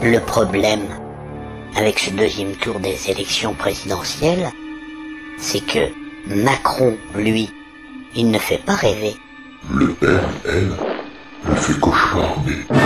Le problème avec ce deuxième tour des élections présidentielles, c'est que Macron, lui, il ne fait pas rêver. Le Pen, elle, me fait cauchemarder.